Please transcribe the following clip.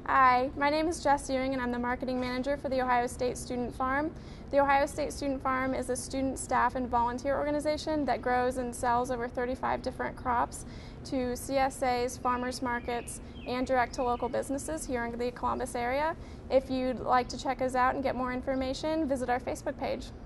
Hi, my name is Jess Ewing and I'm the marketing manager for the Ohio State Student Farm. The Ohio State Student Farm is a student, staff, and volunteer organization that grows and sells over 35 different crops to CSAs, farmers markets, and direct to local businesses here in the Columbus area. If you'd like to check us out and get more information, visit our Facebook page.